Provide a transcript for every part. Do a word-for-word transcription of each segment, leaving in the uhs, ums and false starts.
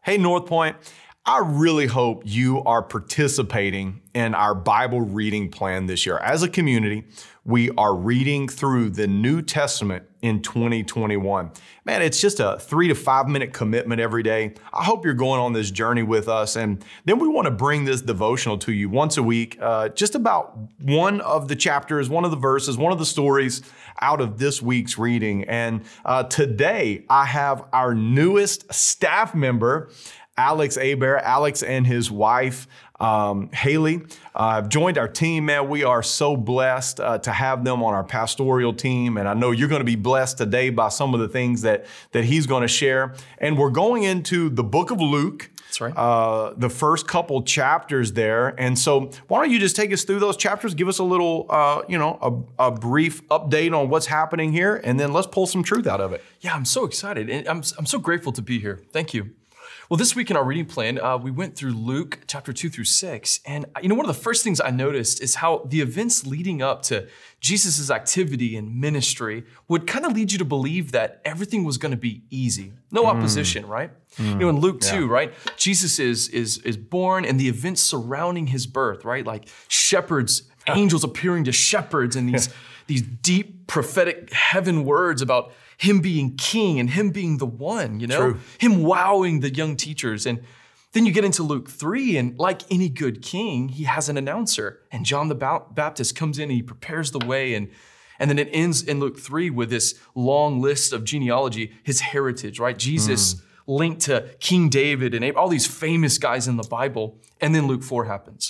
Hey, North Point, I really hope you are participating in our Bible reading plan this year. As a community, we are reading through the New Testament in twenty twenty-one. Man, it's just a three to five minute commitment every day. I hope you're going on this journey with us. And then we want to bring this devotional to you once a week, uh, just about one of the chapters, one of the verses, one of the stories out of this week's reading. And uh, today I have our newest staff member, Alexx Hebert. Alex and his wife, um, Haley, uh, have joined our team. Man, we are so blessed uh, to have them on our pastoral team. And I know you're going to be blessed today by some of the things that, that he's going to share. And we're going into the book of Luke. That's right. Uh, the first couple chapters there. And so why don't you just take us through those chapters, give us a little, uh, you know, a, a brief update on what's happening here, and then let's pull some truth out of it. Yeah, I'm so excited. And I'm, I'm so grateful to be here. Thank you. Well, this week in our reading plan, uh, we went through Luke chapter two through six. And you know, one of the first things I noticed is how the events leading up to Jesus' activity and ministry would kind of lead you to believe that everything was going to be easy. No mm. opposition, right? Mm. You know, in Luke yeah. two, right? Jesus is, is, is born and the events surrounding his birth, right? Like shepherds, angels appearing to shepherds and these, these deep prophetic heaven words about him being king and him being the one, you know, True. him wowing the young teachers. And then you get into Luke three, and like any good king, he has an announcer. And John the Baptist comes in and he prepares the way. And, and then it ends in Luke three with this long list of genealogy, his heritage, right? Jesus mm. linked to King David and all these famous guys in the Bible. And then Luke four happens.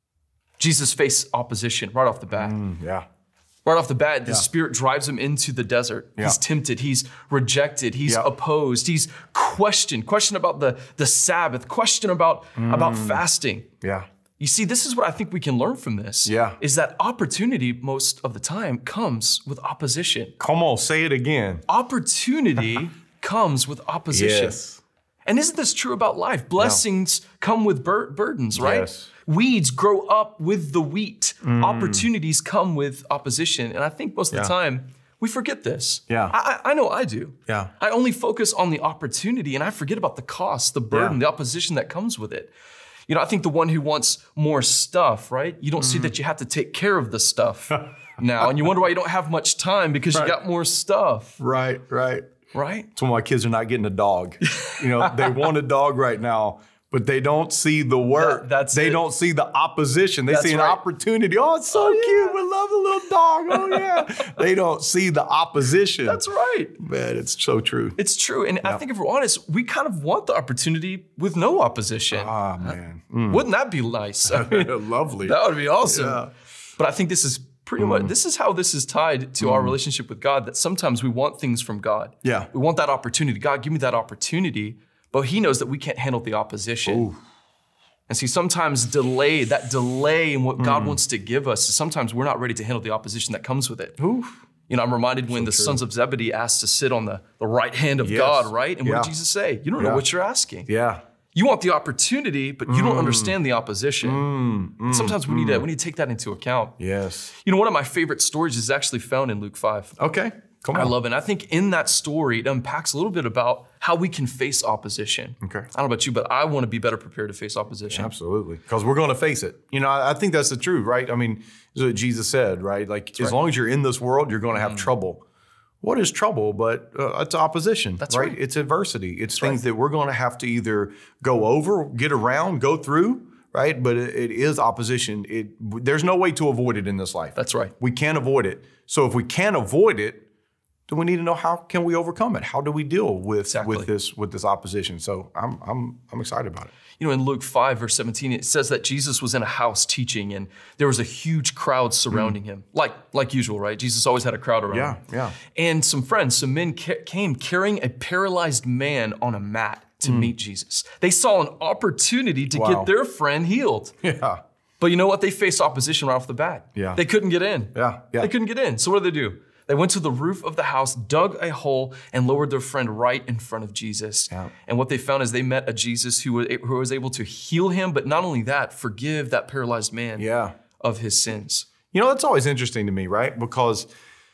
Jesus faced opposition right off the bat. Mm, yeah. Right off the bat, the yeah. Spirit drives him into the desert. Yeah. He's tempted, he's rejected, he's yeah. opposed, he's questioned, question about the, the Sabbath, question about, mm. about fasting. Yeah. You see, this is what I think we can learn from this, yeah. is that opportunity most of the time comes with opposition. Come on, say it again. Opportunity comes with opposition. Yes. And isn't this true about life? Blessings yeah. come with bur- burdens, right? Yes. Weeds grow up with the wheat. Mm. Opportunities come with opposition. And I think most of yeah. the time, we forget this. Yeah. I, I know I do. Yeah. I only focus on the opportunity and I forget about the cost, the burden, yeah. the opposition that comes with it. You know, I think the one who wants more stuff, right? You don't mm. see that you have to take care of the stuff now. And you wonder why you don't have much time because right. you got more stuff. Right, right. Right? That's why my kids are not getting a dog. You know, they want a dog right now, but they don't see the work. That, that's they it. don't see the opposition. They That's see an right. opportunity. Oh, it's so oh, yeah. cute. We love the little dog. Oh, yeah. They don't see the opposition. That's right. Man, it's so true. It's true. And yeah. I think if we're honest, we kind of want the opportunity with no opposition. Ah, man. Mm. Wouldn't that be nice? I mean, lovely. That would be awesome. Yeah. But I think this is pretty mm. much, this is how this is tied to mm. our relationship with God, that sometimes we want things from God. Yeah. We want that opportunity. God, give me that opportunity. But he knows that we can't handle the opposition. Ooh. And see, sometimes delay, that delay in what mm. God wants to give us, sometimes we're not ready to handle the opposition that comes with it. Ooh. You know, I'm reminded when so the true. sons of Zebedee asked to sit on the, the right hand of yes. God, right? And yeah. what did Jesus say? You don't yeah. know what you're asking. Yeah. You want the opportunity, but you mm. don't understand the opposition. Mm. Mm. Sometimes we need to we need to take that into account. Yes. You know, one of my favorite stories is actually found in Luke five. Okay. Come on. I love it. And I think in that story, it unpacks a little bit about how we can face opposition. Okay. I don't know about you, but I want to be better prepared to face opposition. Absolutely. Because we're going to face it. You know, I, I think that's the truth, right? I mean, this is what Jesus said, right? Like, that's as right. long as you're in this world, you're going to have mm. trouble. What is trouble? But uh, it's opposition, that's right? right. It's adversity. It's that's things right. that we're going to have to either go over, get around, go through, right? But it, it is opposition. It, there's no way to avoid it in this life. That's right. We can't avoid it. So if we can't avoid it, then we need to know how can we overcome it? How do we deal with, exactly. with this with this opposition? So I'm I'm I'm excited about it. You know, in Luke five, verse seventeen, it says that Jesus was in a house teaching and there was a huge crowd surrounding mm. him. Like like usual, right? Jesus always had a crowd around yeah, him. Yeah, yeah. And some friends, some men ca- came carrying a paralyzed man on a mat to mm. meet Jesus. They saw an opportunity to wow. get their friend healed. Yeah. But you know what? They faced opposition right off the bat. Yeah. They couldn't get in. Yeah, yeah. They couldn't get in. So what did they do? They went to the roof of the house, dug a hole, and lowered their friend right in front of Jesus. Yeah. And what they found is they met a Jesus who was, who was able to heal him, but not only that, forgive that paralyzed man yeah. of his sins. You know, that's always interesting to me, right? Because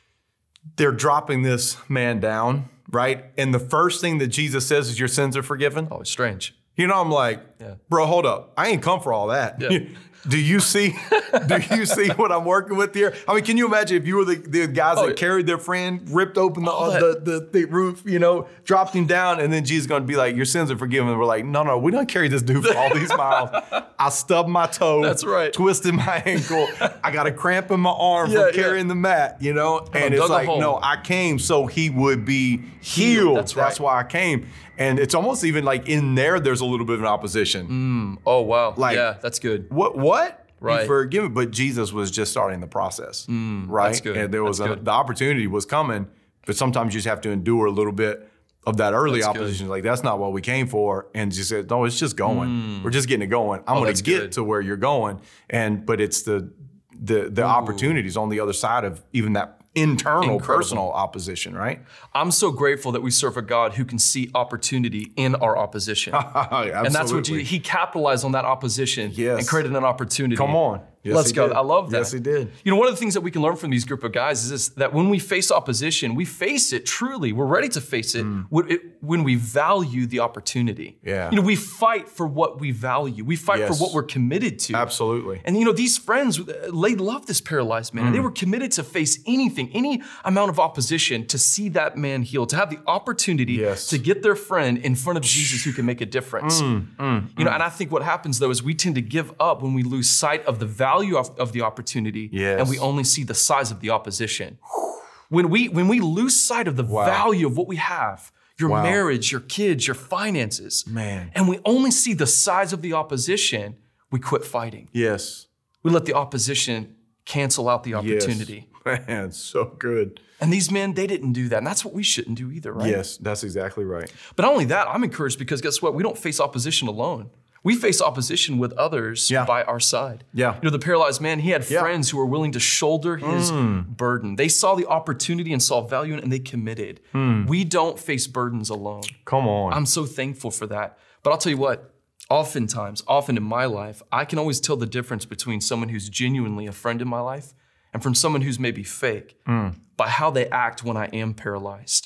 they're dropping this man down, right? And the first thing that Jesus says is your sins are forgiven. Oh, it's strange. You know, I'm like, yeah. bro, hold up. I ain't come for all that. Yeah. Do you see, do you see what I'm working with here? I mean, can you imagine if you were the, the guys oh, that yeah. carried their friend, ripped open the, uh, the, the, the roof, you know, dropped him down, and then Jesus is going to be like, your sins are forgiven. And we're like, no, no, we don't carry this dude for all these miles. I stubbed my toe. That's right. Twisted my ankle. I got a cramp in my arm yeah, from carrying yeah. the mat, you know? And it's like, no, I came so he would be healed. healed. That's right. That's why I came. And it's almost even like in there, there's a little bit of an opposition. Mm. Oh, wow. Like, yeah, that's good. What? What? Right. Forgive me, but Jesus was just starting the process, mm, right? That's good. And there was a, the opportunity was coming, but sometimes you just have to endure a little bit of that early that's opposition. Good. Like, that's not what we came for. And just said, no, it's just going. Mm. We're just getting it going. I'm oh, going to get good. to where you're going. And, but it's the, the, the opportunities on the other side of even that internal, Incredible. personal opposition, right? I'm so grateful that we serve a God who can see opportunity in our opposition. And that's what Jesus, he capitalized on that opposition yes. and created an opportunity. Come on. Yes, Let's go. Did. I love that. Yes, he did. You know, one of the things that we can learn from these group of guys is this, that when we face opposition, we face it truly. We're ready to face it, mm. when, it when we value the opportunity. Yeah. You know, we fight for what we value. We fight yes. for what we're committed to. Absolutely. And you know, these friends, they love this paralyzed man. Mm. And they were committed to face anything, any amount of opposition to see that man healed, to have the opportunity yes. to get their friend in front of Jesus who can make a difference. Mm. Mm. You know, and I think what happens though is we tend to give up when we lose sight of the value value of, of the opportunity yes. and we only see the size of the opposition. When we when we lose sight of the wow. value of what we have, your wow. marriage, your kids, your finances, man, and we only see the size of the opposition, we quit fighting. Yes. We let the opposition cancel out the opportunity. Yes. Man, so good. And these men, they didn't do that. And that's what we shouldn't do either, right? Yes, that's exactly right. But not only that, I'm encouraged because guess what? We don't face opposition alone. We face opposition with others yeah. by our side. Yeah. You know, the paralyzed man, he had yeah. friends who were willing to shoulder his mm. burden. They saw the opportunity and saw value in it, and they committed. Mm. We don't face burdens alone. Come on. I'm so thankful for that. But I'll tell you what, oftentimes, often in my life, I can always tell the difference between someone who's genuinely a friend in my life and from someone who's maybe fake mm. by how they act when I am paralyzed.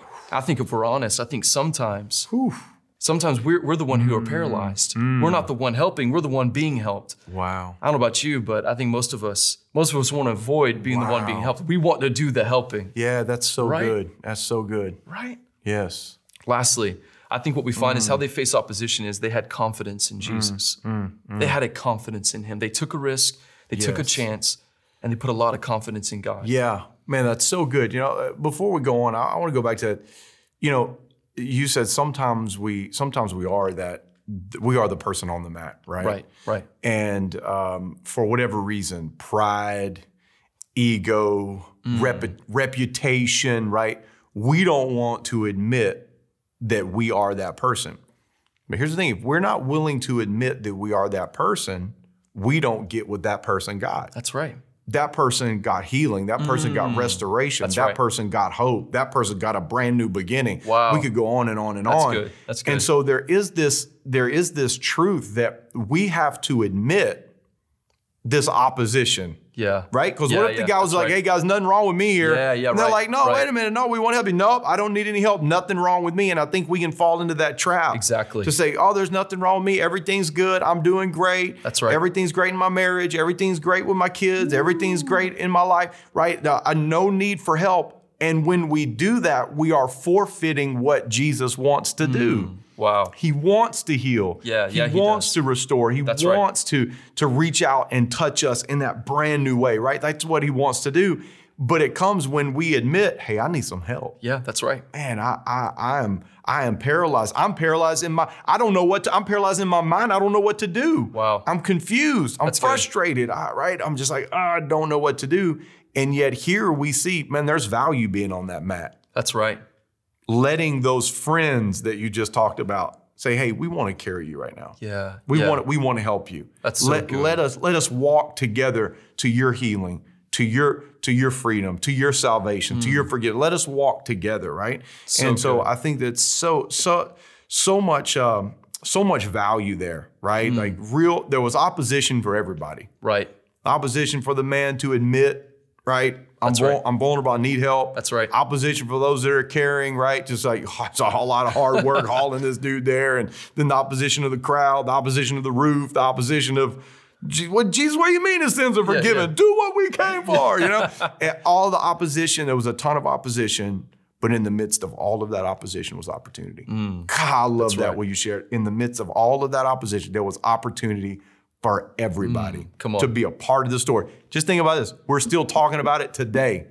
I think if we're honest, I think sometimes... Whew. Sometimes we're, we're the one who are paralyzed. Mm. We're not the one helping, we're the one being helped. Wow. I don't know about you, but I think most of us, most of us want to avoid being wow. the one being helped. We want to do the helping. Yeah, that's so right? good. That's so good. Right? Yes. Lastly, I think what we find mm. is how they face opposition is they had confidence in Jesus. Mm. Mm. Mm. They had a confidence in him. They took a risk, they yes. took a chance, and they put a lot of confidence in God. Yeah, man, that's so good. You know, before we go on, I, I want to go back to, you know, you said sometimes we sometimes we are that we are the person on the mat, right? Right, right. And um, for whatever reason, pride, ego, mm. rep reputation, right? We don't want to admit that we are that person. But here's the thing: if we're not willing to admit that we are that person, we don't get what that person got. That's right. That person got healing. That person mm. got restoration. That's that right. person got hope. That person got a brand new beginning. Wow. We could go on and on and That's on. Good. That's good. And so there is this, there is this truth that we have to admit this opposition. Yeah. Right? Because yeah, what if yeah, the guy was like, right. hey guys, nothing wrong with me here. Yeah, yeah, and they're right, like, no, right. wait a minute. No, we want to help you. Nope, I don't need any help. Nothing wrong with me. And I think we can fall into that trap. Exactly. To say, oh, there's nothing wrong with me. Everything's good. I'm doing great. That's right. Everything's great in my marriage. Everything's great with my kids. Ooh. Everything's great in my life. Right? Uh, no need for help. And when we do that, we are forfeiting what Jesus wants to do. Mm. Wow. He wants to heal. Yeah, he yeah, he wants does. to restore. He That's wants right. to, to reach out and touch us in that brand new way, right? That's what he wants to do. But it comes when we admit, hey, I need some help. Yeah, that's right. Man, I I I am I am paralyzed. I'm paralyzed in my, I don't know what to, I'm paralyzed in my mind. I don't know what to do. Wow. I'm confused. I'm that's frustrated. I, right? I'm just like, oh, I don't know what to do. And yet here we see, man, there's value being on that mat. That's right. Letting those friends that you just talked about say, hey, we want to carry you right now. Yeah. We yeah. want we want to help you. That's so let, good. Let us let us walk together to your healing, to your to your freedom, to your salvation, mm. to your forgiveness. Let us walk together, right? So and so good. I think that's so so so much um, so much value there, right? Mm. Like real, there was opposition for everybody. Right. Opposition for the man to admit right? I'm, That's vul- right. I'm vulnerable. I need help. That's right. Opposition for those that are carrying, right? Just like, oh, it's a whole lot of hard work hauling this dude there. And then the opposition of the crowd, the opposition of the roof, the opposition of, what, Jesus, what do you mean his sins are forgiven? Yeah, yeah. Do what we came for, you know? And all the opposition, there was a ton of opposition, but in the midst of all of that opposition was opportunity. Mm, God, I love that right. what you shared. In the midst of all of that opposition, there was opportunity for everybody mm, come on. to be a part of the story. Just think about this. We're still talking about it today.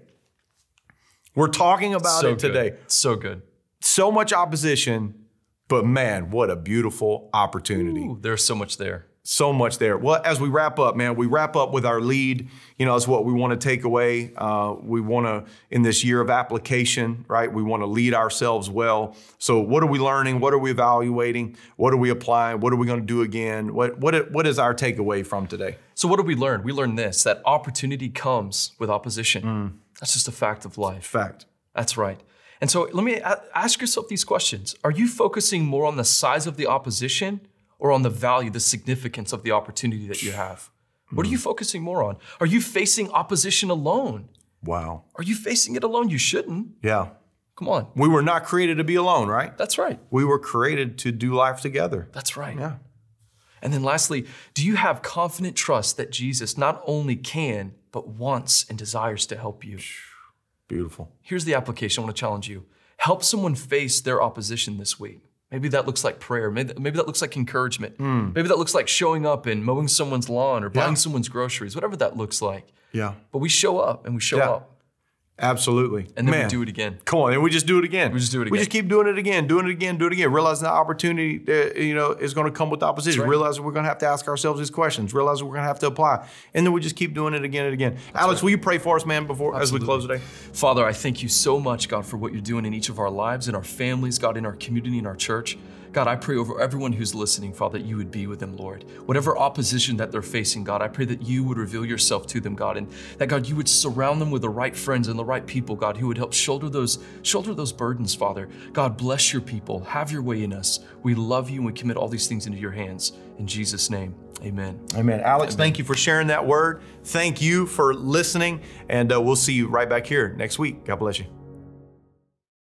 We're talking about so it today. Good. So good. So much opposition, but man, what a beautiful opportunity. Ooh, there's so much there. So much there. Well, as we wrap up, man, we wrap up with our lead. You know, that's what we want to take away. Uh, we want to, in this year of application, right? We want to lead ourselves well. So what are we learning? What are we evaluating? What are we applying? What are we going to do again? What, what, what is our takeaway from today? So what did we learn? We learned this, that opportunity comes with opposition. Mm. That's just a fact of life. Fact. That's right. And so let me ask yourself these questions. Are you focusing more on the size of the opposition or on the value, the significance of the opportunity that you have? What mm. are you focusing more on? Are you facing opposition alone? Wow. Are you facing it alone? You shouldn't. Yeah. Come on. We were not created to be alone, right? That's right. We were created to do life together. That's right. Yeah. And then lastly, do you have confident trust that Jesus not only can, but wants and desires to help you? Beautiful. Here's the application. I want to challenge you. Help someone face their opposition this week. Maybe that looks like prayer. Maybe, maybe that looks like encouragement. Mm. Maybe that looks like showing up and mowing someone's lawn or buying yeah. someone's groceries, whatever that looks like. Yeah. But we show up and we show yeah. up. Absolutely. And then Man. we do it again. Come on, and we just do it again. We just do it again. We just keep doing it again, doing it again, doing it again. Realizing the opportunity, uh, you know, is going to come with opposition. Right. Realizing we're going to have to ask ourselves these questions. Realizing we're going to have to apply, and then we just keep doing it again and again. That's Alex, right. will you pray for us, man, before Absolutely. as we close today? Father, I thank you so much, God, for what you're doing in each of our lives, in our families, God, in our community, in our church. God, I pray over everyone who's listening, Father, that you would be with them, Lord. Whatever opposition that they're facing, God, I pray that you would reveal yourself to them, God, and that, God, you would surround them with the right friends and the right people, God, who would help shoulder those, shoulder those burdens, Father. God, bless your people. Have your way in us. We love you and we commit all these things into your hands. In Jesus' name, amen. Amen. Alex, amen. Thank you for sharing that word. Thank you for listening, and uh, we'll see you right back here next week. God bless you.